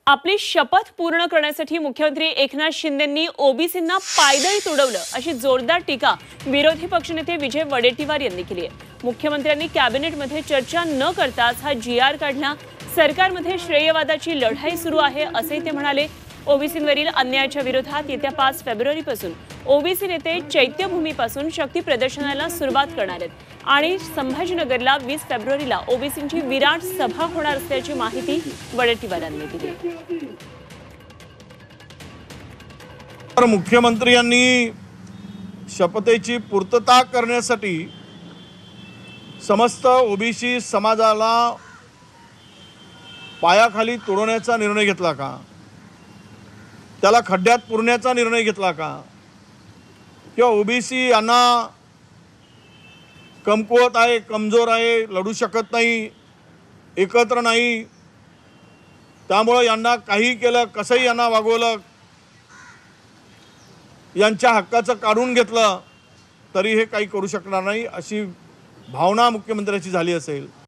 आपली शपथ पूर्ण करण्यासाठी मुख्यमंत्री एकनाथ शिंदेंनी ओबीसींना पायदळी तुडवलं अशी जोरदार टीका विरोधी पक्षनेते विजय वडेट्टीवार यांनी केली आहे। मुख्यमंत्र्यांनी कॅबिनेटमध्ये चर्चा न करताच हा जीआर काढला। सरकारमध्ये श्रेयवादाची लढाई सुरू आहे असे ते म्हणाले। ओबीसींवरील अन्यायाच्या विरोधात येत्या 5 फेब्रुवारीपासून ओबीसी नेते चैत्यभूमीपासून शक्ती प्रदर्शनाला सुरुवात करणार आहेत आणि संभाजीनगरला 20 फेब्रुवारीला ओबीसींची विराट सभा होणार असल्याची माहिती वडेट्टीवार यांनी दिली। तर मुख्यमंत्री यांनी शपथेची पूर्तता करण्यासाठी समस्त ओबीसी समाजाला पायाखाली तोडण्याचा निर्णय घेतला का? त्याला खड्ड्यात पुरण्याचा निर्णय घेतला का? किंवा ओबीसी यांना कमकुवत आहे, कमजोर आहे, लढू शकत नाही, एकत्र नाही, त्यामुळे यांना काही केलं, कसंही यांना वागवलं, यांच्या हक्काचं काढून घेतलं तरी हे काही करू शकणार नाही अशी भावना मुख्यमंत्र्याची झाली असेल